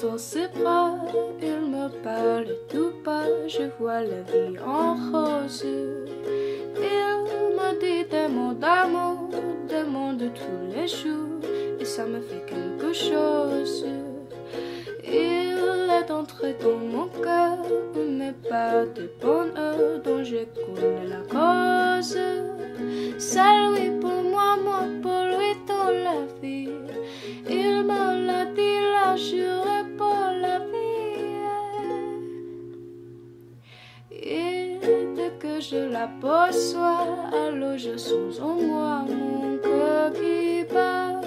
dans ses bras, il me parle tout bas, je vois la vie en rose. Il me dit des mots d'amour, des mots de tous les jours, et ça me fait quelque chose. Il est entré dans mon cœur, mais pas de bonheur dont je connais la cause. C'est lui pour moi, moi pour lui dans la vie. Il me l'a dit, l'a juré pour la vie. Et dès que je l'aperçois, alors je sens en moi mon cœur qui bat.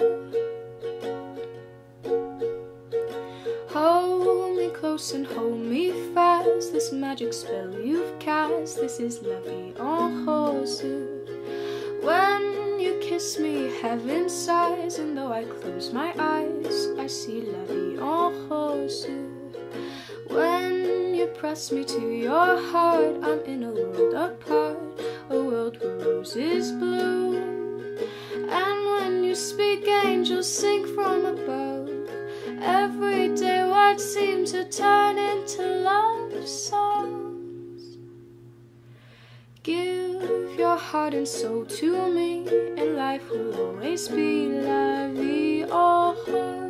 Hold me close and hold me fast, this magic spell you've cast, this is la vie en rose. When you kiss me, heaven sighs, and though I close my eyes, I see la vie en rose. When you press me to your heart, I'm in a world apart, a world where roses bloom. And when you speak, angels sing from above. Every day what seems to turn into love songs. Give your heart and soul to me, and life will always be la vie en rose.